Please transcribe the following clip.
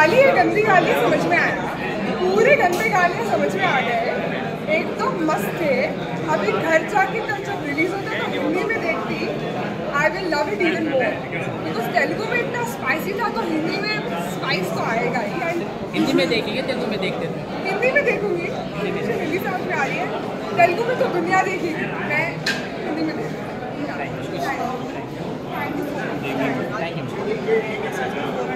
गाली है, गंदी गाली समझ में आया, पूरे गंदे गालियाँ समझ में आ गए, एक तो मस्त थे। अभी घर जाके जब रिलीज होता तो हिंदी में देखती, I will love it even more, because Telugu में इतना स्पाइसी था तो हिंदी में स्पाइस तो आएगा ही। एंड हिंदी में देखेंगे, तेलुगु में देखते थे। हिंदी में देखूंगी, मुझे हिंदी समझ में आ रही है, तेलुगु में तो दुनिया देखेगी, मैं हिंदी में देखूंगी। Thank you.